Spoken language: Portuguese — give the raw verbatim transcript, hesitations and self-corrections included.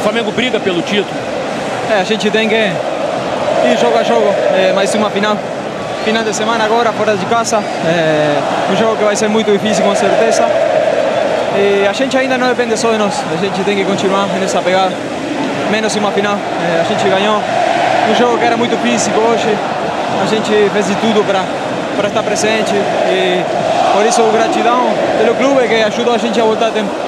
Flamengo briga pelo título. É, a gente tem que ir jogo a jogo, é, mais uma final. Final de semana agora, fora de casa. É, um jogo que vai ser muito difícil, com certeza. E a gente ainda não depende só de nós. A gente tem que continuar nessa pegada. Menos uma final. É, a gente ganhou um jogo que era muito físico hoje. A gente fez de tudo para para estar presente. E por isso, gratidão pelo clube que ajudou a gente a voltar a tempo.